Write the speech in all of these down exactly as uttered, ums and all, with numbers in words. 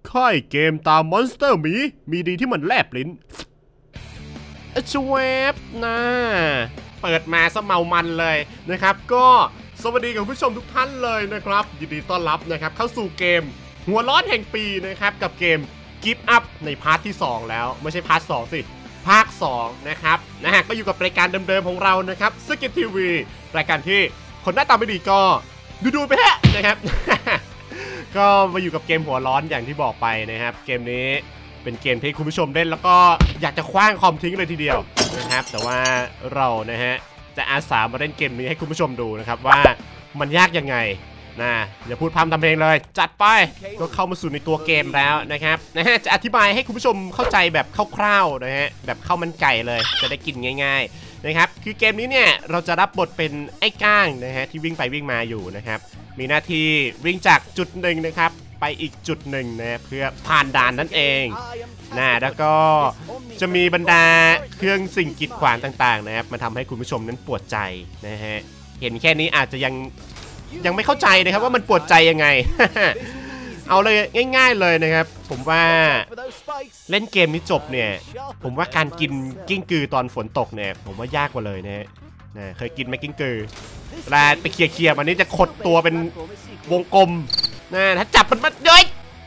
ค่ายเกมตามมอนสเตอร์หมีมีดีที่มันแลบลิ้นชวบนะเปิดมาซะเมามันเลยนะครับก็สวัสดีกับผู้ชมทุกท่านเลยนะครับยินดีต้อนรับนะครับเข้าสู่เกมหัวร้อนแห่งปีนะครับกับเกม Give Up ในพาร์ทที่สองแล้วไม่ใช่พาร์ทสองสิภาคสองนะครับนะฮะก็อยู่กับรายการเดิมๆของเรานะครับสกิททีวีรายการที่คนหน้าตาไม่ดีก็ดูๆไปฮะนะครับ ก็มาอยู่กับเกมหัวร้อนอย่างที่บอกไปนะครับเกมนี้เป็นเกมที่คุณผู้ชมเล่นแล้วก็อยากจะคว้างคอมทิ้งเลยทีเดียวนะครับแต่ว่าเรานะฮะจะอาสามาเล่นเกมนี้ให้คุณผู้ชมดูนะครับว่ามันยากยังไงนะอย่าพูดพร่ำทำเพลงเลยจัดไปก็เข้ามาสู่ในตัวเกมแล้วนะครับนะฮะจะอธิบายให้คุณผู้ชมเข้าใจแบบคร่าวๆนะฮะแบบข้าวมันไก่เลยจะได้กินง่ายๆนะครับคือเกมนี้เนี่ยเราจะรับบทเป็นไอ้ก้างนะฮะที่วิ่งไปวิ่งมาอยู่นะครับมีหน้าที่วิ่งจากจุดหนึ่งนะครับไปอีกจุดหนึ่งนะเพื่อผ่านด่านนั่นเองนะแล้วก็จะมีบรรดาเครื่องสิ่งกีดขวางต่างๆนะครับมาทำให้คุณผู้ชมนั้นปวดใจนะฮะเห็นแค่นี้อาจจะยังยังไม่เข้าใจนะครับว่ามันปวดใจยังไง เอาเลยง่ายๆเลยนะครับผมว่าเล่นเกมนี้จบเนี่ยผมว่าการกินกิ้งกือตอนฝนตกเนี่ยผมว่ายากกว่าเลยนะฮะนะเคยกินไหมกิ้งกือเวลาไปเคลียร์ๆมันนี่จะขดตัวเป็นวงกลมนะถ้าจับมันมันเย้ย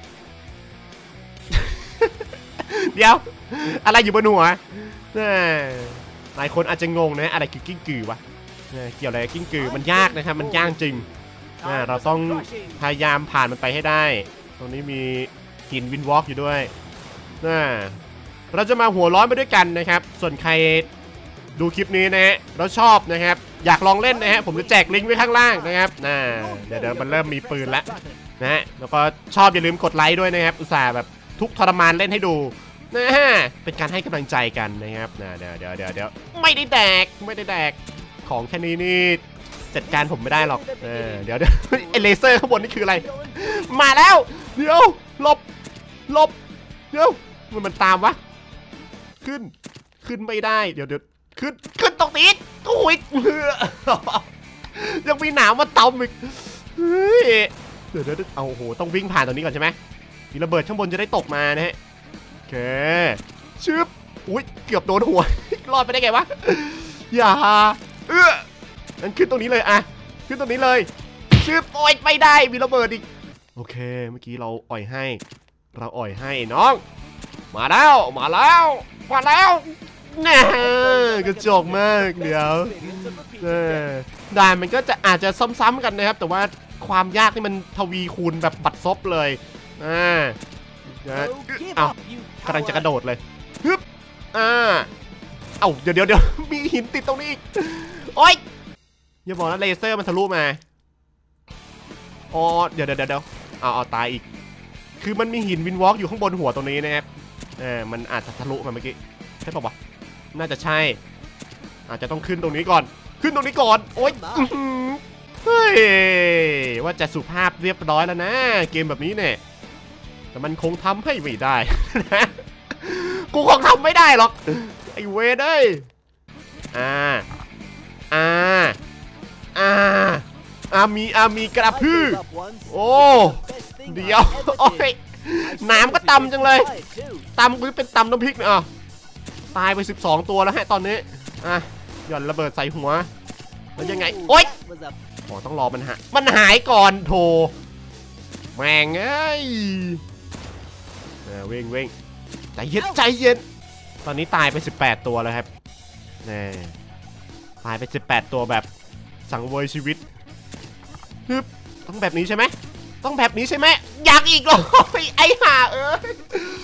เดี๋ยวอะไรอยู่บนหัวหลายคนอาจจะงงนะอะไรคือกิ้งกือวะเกี่ยวอะไรกับกิ้งกือมันยากนะครับมันยากจริงเราต้องพยายามผ่านมันไปให้ได้ตรงนี้มีหินวินวอล์กอยู่ด้วยเราจะมาหัวร้อนไปด้วยกันนะครับส่วนใครดูคลิปนี้นะฮะเราชอบนะครับอยากลองเล่นนะฮะผมจะแจกลิงก์ไว้ข้างล่างนะครับน่าเดี๋ยวเดี๋ยวมันเริ่มมีปืนแล้วนะฮะแล้วก็ชอบอย่าลืมกดไลค์ด้วยนะครับอุตส่าห์แบบทุกทรมานเล่นให้ดูนะฮะเป็นการให้กำลังใจกันนะครับนะเดี๋ยวเดี๋ยวเดี๋ยวเดี๋ยวไม่ได้แดกไม่ได้แดกของแค่นี้นี่จัดการผมไม่ได้หรอกเออเดี๋ยวเดี๋ยวไอเลเซอร์ข้างบนนี่คืออะไรมาแล้วเดี๋ยวหลบหลบเดี๋ยวมันมันตามวะขึ้นขึ้นไม่ได้เดี๋ยวเดี๋ยวขึ้นขึ้นตรงนี้โอ้ยยังมีหนามมาตำอีกเฮ้ยเดี๋ยวเดี๋ยวเอาโหต้องวิ่งผ่านตรงนี้ก่อนใช่ไหมมีระเบิดข้างบนจะได้ตกมานะฮะโอเคชึบอุ้ยเกือบโดนหัวรอดไปได้ไงวะอย่าเออนั่นขึ้นตรงนี้เลยอะขึ้นตรงนี้เลยชึบโอ้ยไม่ได้มีระเบิดอีกโอเคเมื่อกี้เราอ่อยให้เราอ่อยให้น้องมาแล้วมาแล้วมาแล้วน่ากระจกมากเดี๋ยวด่านมันก็จะอาจจะซ้ำๆกันนะครับแต่ว่าความยากนี่มันทวีคูณแบบบัดซบเลยอ่าเอากำลังจะกระโดดเลยฮึบอ่าเอาเดี๋ยวเดี๋ยวเดี๋ยวมีหินติดตรงนี้อีกโอ๊ยอย่าบอกนะเลเซอร์มันทะลุมาอ๋อเดี๋ยวเดี๋ยวเดี๋ยวเอาเอาตายอีกคือมันมีหินวินวอล์กอยู่ข้างบนหัวตรงนี้นะครับเออมันอาจจะทะลุมาเมื่อกี้ใช่ป่าววะน่าจะใช่อาจจะต้องขึ้นตรงนี้ก่อนขึ้นตรงนี้ก่อนโอ๊ยเฮ้ยว่าจะสุภาพเรียบร้อยแล้วนะเกมแบบนี้เนี่ยแต่มันคงทำให้ไม่ได้นะกูคงทำไม่ได้หรอกไอเวดเอ้ยอ่าอ่าอ่าอามีอามีกระพือโอ้เดี๋ยวโอ้ยน้ำก็ตำจังเลยตำกูเป็นตำน้ำพริกเนี่ยตายไปสิบสองตัวแล้วฮะตอนนี้อ่ะหย่อนระเบิดใส่หัวแล้วยังไงโอ๊ยโอ้ต้องรอมันหายมันหายก่อนโถแม่งเอ้ยเว้งเว้งใจเย็นใจเย็นตอนนี้ตายไปสิบแปดตัวแล้วครับนี่ตายไปสิบแปดตัวแบบสังเวยชีวิตฮึบต้องแบบนี้ใช่ไหมต้องแบบนี้ใช่ไหมอยากอีกเหรอไอ้ห่าเอ้ย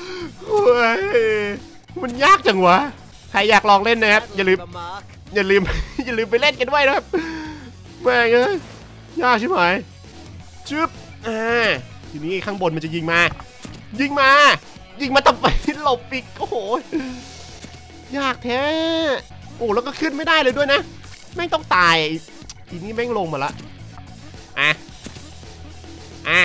มันยากจังวะใครอยากลองเล่นนะครับอย่าลืมอย่าลืมอย่าลืมไปเล่นกันด้วยนะครับแม่งเอ้ยยากใช่ไหมชึบอ่าทีนี้ข้างบนมันจะยิงมายิงมายิงมาทำไมหลบอีกโอ้โหยากแท้โอ้แล้วก็ขึ้นไม่ได้เลยด้วยนะแม่งต้องตายทีนี้แม่งลงมาละอ่ะอ่ะ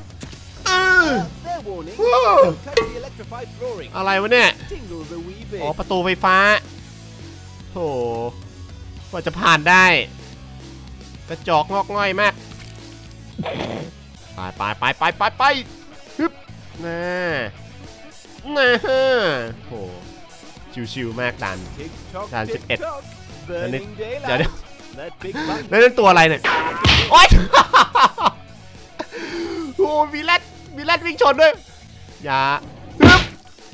อะไรวะเนี่ยอ๋อประตูไฟฟ้าโอ้กว่าจะผ่านได้กระจอกงอกง่อยมากไปไปไปไปไปไปฮึบน่าน่าโหชิวๆมากดันดันสิบเอ็ดแล้วนี่เดี๋ยวเดี๋ยวแล้วนั่นตัวอะไรเนี่ยโอ๊ยโอ้มีแรดมีแรดวิ่งชนด้วยอย่าอึ๊บ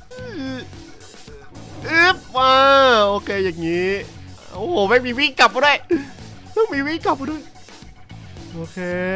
อึ๊บมาโอเคอย่างนี้โอ้โหไม่มีวิ่งกลับมาด้วยต้องมีวิ่งกลับมาด้วยโอเค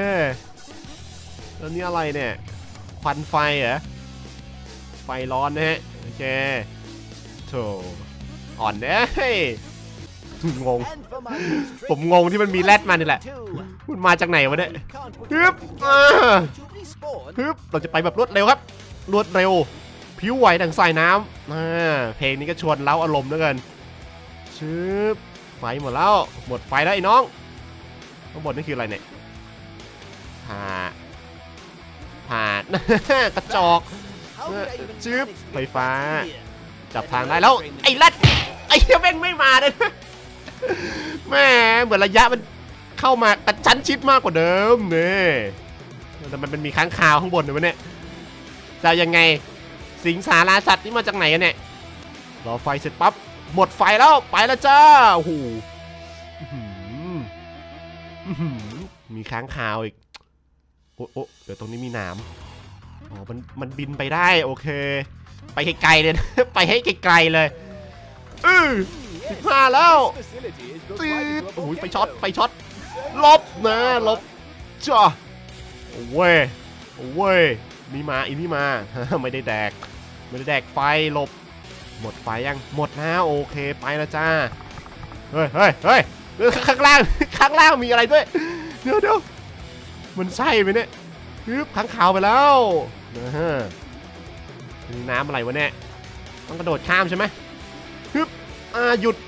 แล้วนี่อะไรเนี่ยควันไฟเหรอไฟร้อนนะฮะโอเคโธ่อ่อนเด้งงผมงงที่มันมีแรดมานี่แหละมันมาจากไหนวะเนี่ยฮึบฮึบเราจะไปแบบรวดเร็วครับรวดเร็วผิวไหวดังสายน้ำเพลงนี้ก็ชวนเล้าอารมณ์ด้วยกันชึบไฟหมดแล้วหมดไฟแล้วไอ้น้องข้างบนนี่คืออะไรเนี่ยผ่าผ่านกระจอกชึบไฟฟ้าจับทางได้แล้วไอ้แรดไอ้แม่งไม่มาเลยแม่เหมือนระยะมันเข้ามากระชั้นชิดมากกว่าเดิมเนี่ยแต่มันมีค้างคาวข้างบนเลยวะเนี่ยจะยังไงสิงสาราสัตว์นี่มาจากไหนกันเนี่ยรอไฟเสร็จปั๊บหมดไฟแล้วไปแล้วจ้าโอ้โหมีค้างคาวอีกโอ้โอ้เดี๋ยวตรงนี้มีหนามอ๋อมันมันบินไปได้โอเคไปไกลๆเลยไปให้ไกลๆเลยอือสิบห้าแล้วตีดโอ้ยไฟช็อตไฟช็อตลบนะลบจ้าโอ้ยโอ้ยมีมาอีนี่มาไม่ได้แดกไม่ได้แดกไฟลบหมดไฟยังหมดแล้วโอเคไปแล้วจ้าเฮ้ยเฮ้ยเฮ้ยข้างล่างข้างล่างมีอะไรด้วยเดี๋ยวเดี๋ยวมันใช่ไหมเนี่ยฮึบข้างขาวไปแล้วนะฮะมีน้ำอะไรวะเนี่ยต้องกระโดดข้ามใช่ไหมฮึบอ่าหยุด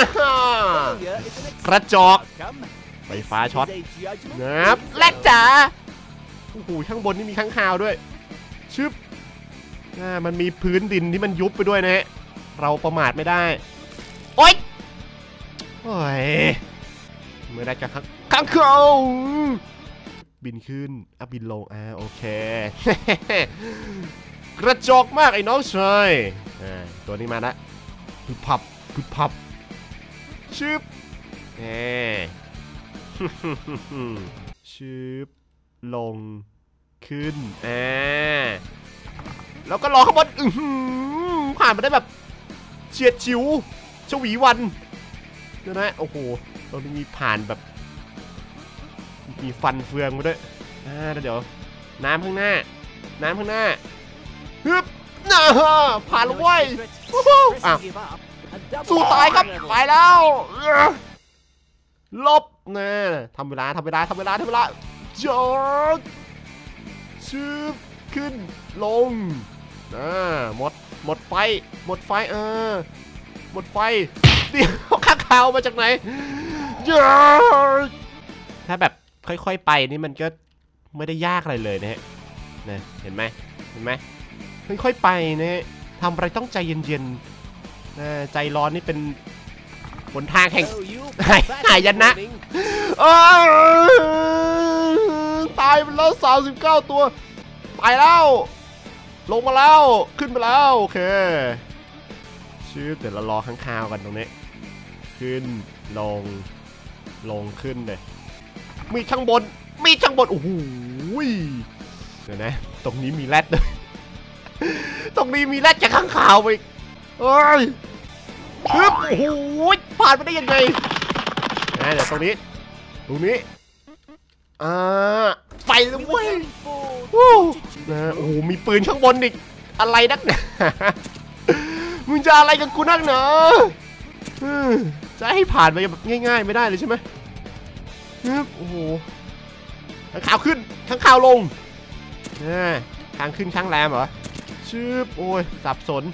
กระจอกไฟฟ้าช็อตนะครับแลกจ๋าโอ้โหข้างบนนี่มีข้างคาวด้วยชึบอ่ามันมีพื้นดินที่มันยุบไปด้วยนะฮะเราประมาทไม่ได้โอ๊ยโอ้ยเมื่อได้จะข้างข้างคาวบินขึ้นอ่ะบินลงอ่าโอเคกระจอกมากไอ้น้องชายอ่าตัวนี้มาละพึบพับพึบพับชึบแหมชึบลงขึ้นอ่าแล้วก็รอข้างบนผ่านมาได้แบบเฉียดฉิวชวีวันเดี๋ยวนะโอ้โหตรงนี้มีผ่านแบบมีฟันเฟืองมาด้วยอ่าเดี๋ยวน้ำข้างหน้าน้ำข้างหน้าฮึบน่าผ่านแล้วเว้ยอ้าวสู้ตายครับไปแล้วลบนะทำเวลาทำเวลาทำเวลาทำเวลาจอดชืบขึ้นลงอ่าหมดหมดไฟหมดไฟเออหมดไฟเดี๋ยวข้างคาวมาจากไหนถ้าแบบค่อยๆไปนี่มันก็ไม่ได้ยากอะไรเลยนะฮะนะเห็นไหมเห็นไหมค่อยๆไปนะฮะทำอะไรต้องใจเย็นๆใจร้อนนี่เป็นหนทางแห่งหายนะตายไปแล้วสามสิบเก้าตัวไปแล้วลงมาแล้วขึ้นมาแล้วโอเคชื่อเดี๋ยวเรารอข้างคาวกันตรงนี้ขึ้นลงลงขึ้นเลยมีข้างบนมีข้างบนโอ้โหเดี๋ยวนะตรงนี้มีแรดเลยตรงนี้มีแรดจากข้างคาวไปเอ้ยฮึบโอ้โหผ่านไปได้ยังไงนะเดี๋ยวตรงนี้ตรงนี้อ่าไปเลยเว้ยโอ้โหมีปืนข้างบนอีกอะไรนักเนี่ยมึงจะอะไรกับกูนักเนาะจะให้ผ่านไปแบบง่ายๆไม่ได้เลยใช่ไหมฮึบโอ้โหข้างขาวขึ้นข้างขาวลงข้างขึ้นข้างแรมเหรอชืบโอ้ยสับสน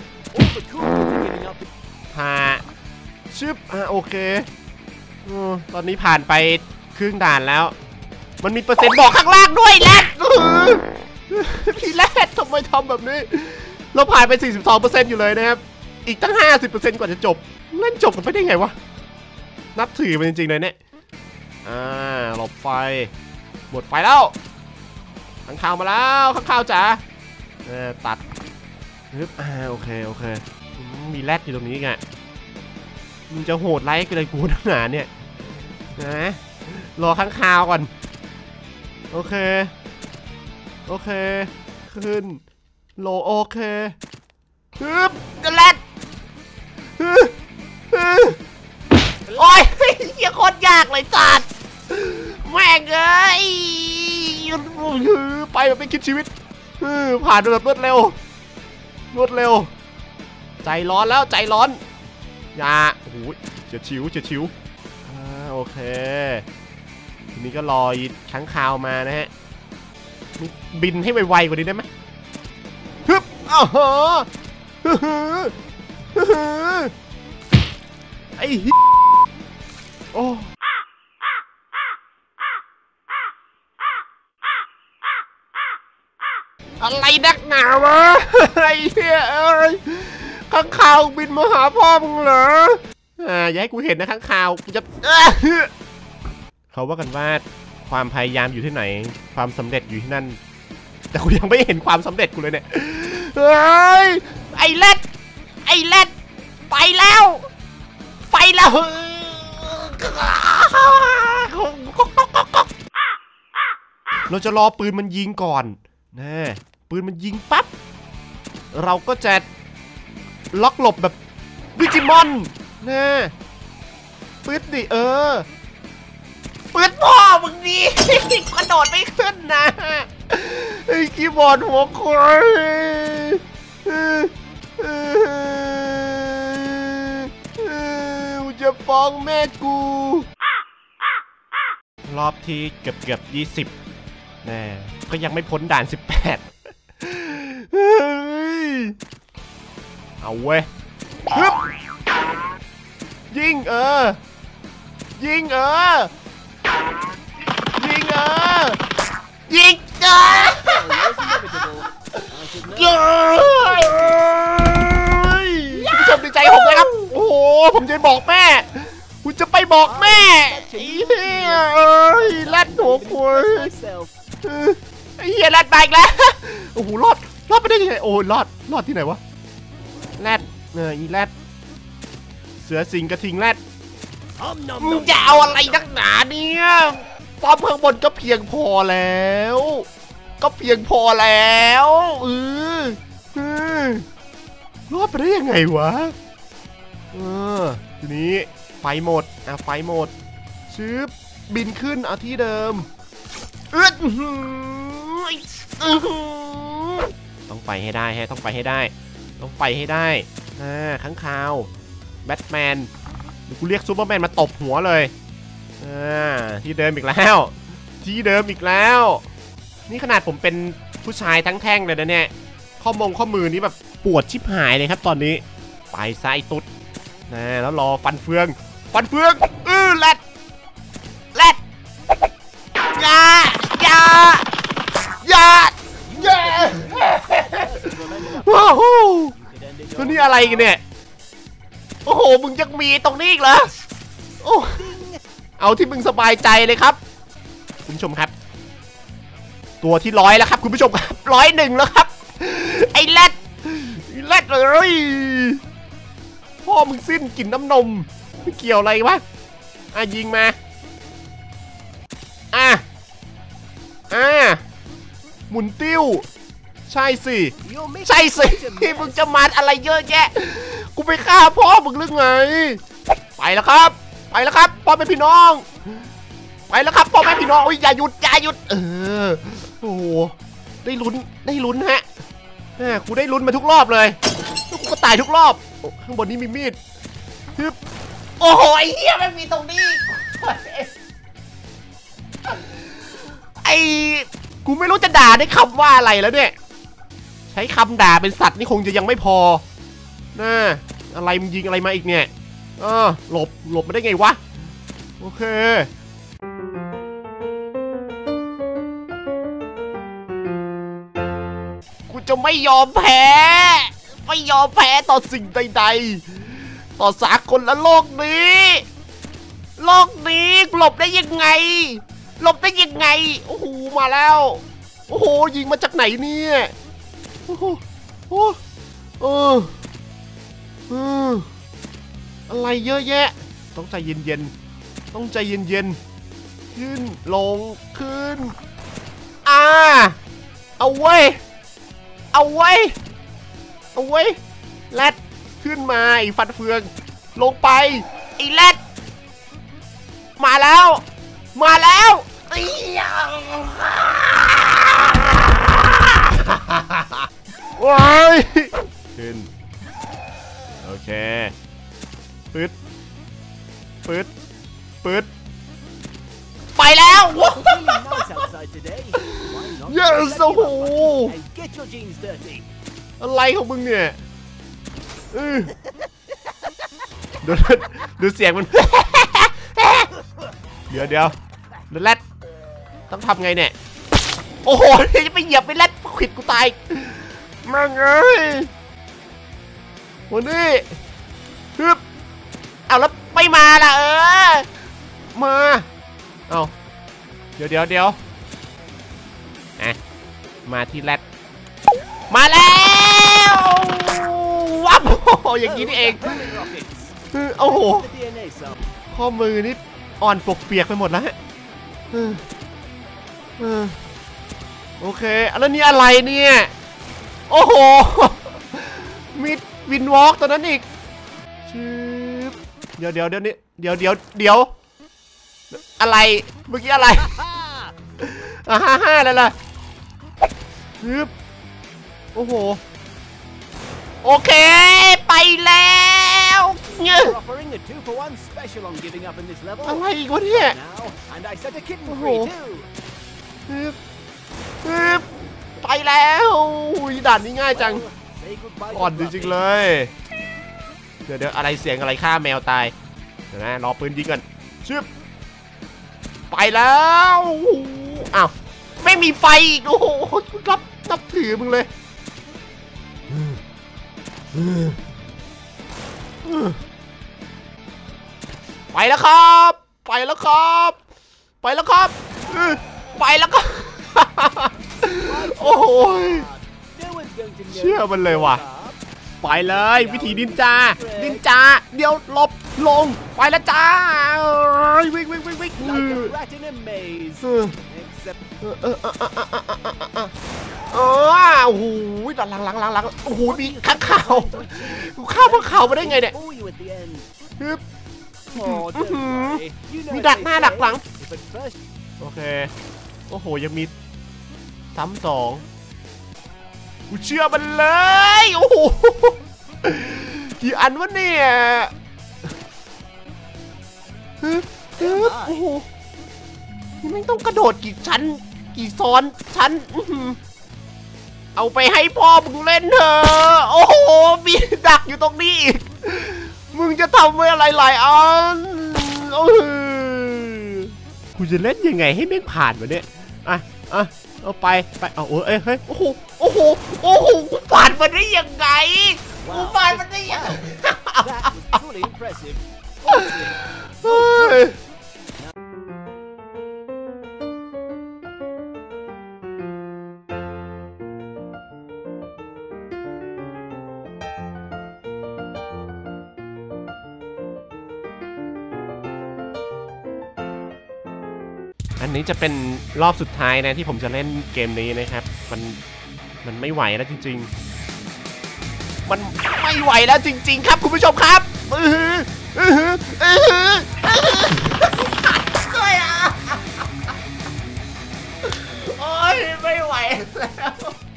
ผ่าชึบอ่ะโอเคตอนนี้ผ่านไปครึ่งด่านแล้วมันมีเปอร์เซ็นต์บอกข้างล่างด้วยแรดพี่แรดทำไมทำแบบนี้เราผ่านไป สี่สิบสองเปอร์เซ็นต์ อยู่เลยนะครับอีกตั้ง ห้าสิบเปอร์เซ็นต์ กว่าจะจบเล่นจบกันไปได้ไงวะนับถือมันจริงๆเลยเนี่ยอ่าหลบไฟหมดไฟแล้วข้างข่าวมาแล้วข้างข่าวจ๋าเออตัดฮึบอ่าโอเคโอเคมีแรดอยู่ตรงนี้ไงมึงจะโหดไล่กันเลยกูทั้งหนาเนี่ยนะรอข้างคาวก่อนโอเคโอเคขึ้นโลโอเคฮึบแรดฮึบฮึบโอ้ยเฮียโคตรยากเลยสัตว์แม่งเอ้ยไปแบบไม่คิดชีวิตผ่านแบบรวดเร็วรวดเร็วใจร้อนแล้วใจร้อนอย่าโอ้โหเฉียดชิวเฉียดชิวอ่าโอเคทีนี้ก็รอค้างคาวมานะฮะบินให้ไวๆกว่านี้ได้ไหมฮึบอ้าวไอ้ฮิโอ้อะไรนักหนาวะไอ้เหี้ยเอ้ยข้างข่าวบินมาหาพ่อมึงเหรออ่าอย่าให้กูเห็นนะข้างข่าวกูจะเขาว่ากันว่าความพยายามอยู่ที่ไหนความสำเร็จอยู่ที่นั่นแต่กูยังไม่เห็นความสำเร็จกูเลยเนี่ยเฮ้ยไอ้เล็ดไอ้เล็ดไปแล้วไปแล้วเราจะรอปืนมันยิงก่อนนะปืนมันยิงปั๊บเราก็จะล็อกหลบแบบดิจิมอนนะปืนดิเออปืนพ่อมึงดีกระโดดไม่ขึ้นนะไอ้คีย์บอร์ดหัวควายจะฟ้องแม่กูรอบที่เกือบเกือบยี่สิบแน่ก็ยังไม่พ้นด่านสิบแปดเอาเว้ยฮึบยิงเออยิงเออยิงเออยิงเออผู้ชมดีใจผมเลยครับโอ้โหผมจะบอกแม่คุณจะไปบอกแม่ไอ้เหี้ยเอ้ยแรดหัวควายไอ้เหี้ยแรดไปอีกแล้วโอ้โหรอดรอดไปได้ยังไงโอ้รอดรอดที่ไหนวะแรดเอออีแรดเสือสิงกระทิงแรดมึงจะเอาอะไรนักหนาเนี่ยป้อมข้างบนก็เพียงพอแล้วก็เพียงพอแล้วเออเออรอดไปได้ยังไงวะเออทีนี้ไฟหมดอ่ะไฟหมดชืบบินขึ้นเอาที่เดิมเอื้อต้องไปให้ได้ฮะต้องไปให้ได้ต้องไปให้ได้อ่าข้างคาวแบทแมนเดี๋ยวกูเรียกซูเปอร์แมนมาตบหัวเลยอ่าที่เดิมอีกแล้วที่เดิมอีกแล้วนี่ขนาดผมเป็นผู้ชายทั้งแท่งเลยนะเนี่ยข้อมงข้อมือนี้แบบปวดชิบหายเลยครับตอนนี้ไปไซตุ๊ดนะแล้วรอฟันเฟืองฟันเฟืองอื้อแรดแรดยายายายาว้าวตัวนี้อะไรกันเนี่ยโอ้โหมึงยังมีตรงนี้อีกเหรอโอ้เอาที่มึงสบายใจเลยครับคุณผู้ชมครับตัวที่ร้อยแล้วครับคุณผู้ชมครับร้อยหนึ่งแล้วครับไอ้แรดแรดเลยพ่อมึงสิ้นกลิ่นน้ำนมไม่เกี่ยวอะไรวะอ่ะยิงมาอ่ะอ่ะหมุนติ้วใช่สิใช่สิมึงจะมาอะไรเยอะแยะกูไปฆ่าพ่อมึงหรือไงไปแล้วครับไปแล้วครับพ่อแม่พี่น้องไปแล้วครับพ่อแม่พี่น้องโอ้ยอย่าหยุดอย่าหยุดเออโอ้โหได้ลุ้นได้ลุ้นฮะกูได้ลุ้นมาทุกรอบเลยกูก็ตายทุกรอบข้างบนนี้มีมีดฮึบโอ้โหไอ้เหี้ยมันมีตรงนี้ไอ้กูไม่รู้จะด่าได้คำว่าอะไรแล้วเนี่ยใช้คำด่าเป็นสัตว์นี่คงจะยังไม่พอน่าอะไรมึงยิงอะไรมาอีกเนี่ยเออหลบหลบมาได้ไงวะโอเคกูจะไม่ยอมแพ้ไม่ยอมแพ้ต่อสิ่งใดๆต่อสากลและโลกนี้โลกนี้หลบได้ยังไงหลบได้ยังไงโอ้โหมาแล้วโอ้โหยิงมาจากไหนเนี่ยโอ้โหโอ้เออเอออะไรเยอะแยะต้องใจเย็นๆต้องใจเย็นๆขึ้นลงขึ้นอ่าเอาไว้เอาไว้เอาไว้แรดขึ้นมาไอ้ฟันเฟืองลงไปไอ้แรดมาแล้วมาแล้วว้ายขึ้นโอเคปึ๊ดปึ๊ดปึ๊ดไปแล้วว้าวเยอะโอ้โหอะไรของมึงเนี่ยดูดูเสียงมันเดี๋ยวเดี๋ยวแรดต้องทำไงเนี่ยโอ้โหจะไปเหยียบไปแรดขิดกูตายมาไงวันนี้ฮึบเอาแล้วไม่มาล่ะเออมาเอาเดี๋ยวเดี๋ยวเดี๋ยวอ่ะมาที่แรดมาแล้วว้าวอย่างนี้นี่เองโอ้โหข้อมือนี่อ่อนปกเปียกไปหมดแล้วโอเคแล้วนี่อะไรเนี่ยโอ้โหมีวินวอล์กตัวนั้นอีกชืบเดี๋ยวเดี๋ยวเดี๋ยวนี้เดี๋ยวเดี๋ยวเดี๋ยวอะไรเมื่อกี้อะไรอ่าฮ่าฮ่าแล้วล่ะชืบโอ้โหโอเคไปแล้วเนี่ยอะไรอีกวะเนี่ยโอ้โหฮึบฮึบไปแล้วด่านนี้ง่ายจังอ่อนจริงๆเลยเดี๋ยวเดี๋ยวอะไรเสียงอะไรฆ่าแมวตายเดี๋ยวนะรอปืนยิงกันชึบไปแล้วอ้าวไม่มีไฟอีกโอ้โหรับนับถือมึงเลยไปแล้วครับไปแล้วครับไปแล้วครับไปแล้วก็โอ้โหเชื่อมันเลยว่ะไปเลยวิธีนินจานินจาเดี๋ยวหลบลงไปแล้วจ้าวิ่งวิ่งวิ่งวิ่งเออโอ้โหหลังหลังหลังหลังโอ้โหมีข้างข่าวข้าวข้างข่าวมาได้ไงเนี่ยมีดักหน้าดักหลังโอเคโอ้โหยังมีซ้ำสองกูเชื่อมันเลยโอ้โหกี่อันวะเนี่ยโอ้โหนี่ไม่ต้องกระโดดกี่ชั้นกี่ซ้อนชั้นเอาไปให้พ่อมึงเล่นเถอะโอ้โหมีดักอยู่ตรงนี้อีกมึงจะทำไว้อะไรหลายอันโอ้ยกูจะเล่นยังไงให้แม่งผ่านวะเนี่ยอ่ะอ่ะเอาไปไปเอาเอ้ยเฮ้ยโอ้โหโอ้โหโอ้โหกูผ่านมันได้ยังไงกูผ่านมันได้ยังไงอันนี้จะเป็นรอบสุดท้ายนะที่ผมจะเล่นเกมนี้นะครับมันมันไม่ไหวแล้วจริงๆมันไม่ไหวแล้วจริงๆครับคุณผู้ชมครับอือหืออือหืออือหือด้วยอ่ะโอ้ยไม่ไหวแล้ว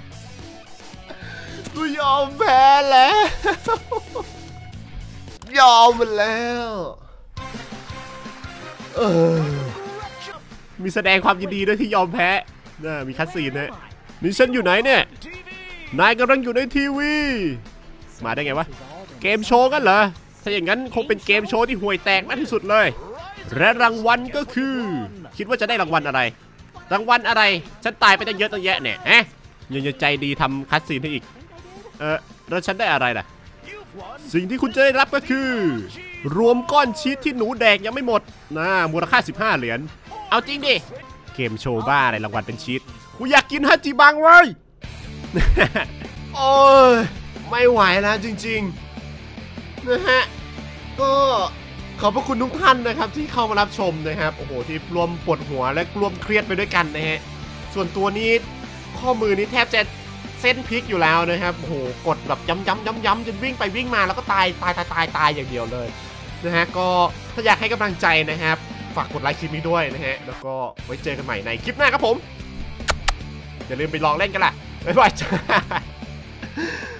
กูยอมแพ้แล้วยอมมันแล้วเออมีแสดงความยินดีด้วยที่ยอมแพ้น่ามีคัสซีนนะนี่ฉันอยู่ไหนเนี่ยนายกำลังอยู่ในทีวีมาได้ไงวะเกมโชว์กันเหรอถ้าอย่างนั้นคงเป็นเกมโชว์ที่ห่วยแตกมากที่สุดเลยและรางวัลก็คือคิดว่าจะได้รางวัลอะไรรางวัลอะไรฉันตายไปตั้งเยอะตั้งแยะเนี่ยฮะยังจะใจดีทำคัสซีนให้อีกเออแล้วฉันได้อะไรล่ะสิ่งที่คุณจะได้รับก็คือรวมก้อนชีสที่หนูแดกยังไม่หมดนะมูลค่าสิบห้าเหรียญเอาจริงดิเกมโชว์บ้าอะไรรางวัลเป็นชีสกูอยากกินฮัจิบังเว้ยโอ้ยไม่ไหวแล้วจริงๆนะฮะก็ขอบพระคุณทุกท่านนะครับที่เข้ามารับชมนะครับโอ้โหที่รวมปวดหัวและรวมเครียดไปด้วยกันนะฮะส่วนตัวนี้ข้อมือนี้แทบจะเส้นพลิกอยู่แล้วนะครับโอ้โหกดแบบย้ำย้ำย้ำย้ำจนวิ่งไปวิ่งมาแล้วก็ตายตายตายตายตายอย่างเดียวเลยนะฮะก็ถ้าอยากให้กำลังใจนะครับฝากกดไลค์คลิปนี้ด้วยนะฮะแล้วก็ไว้เจอกันใหม่ในคลิปหน้าครับผมอย่าลืมไปลองเล่นกันล่ะบ๊ายบายจ้า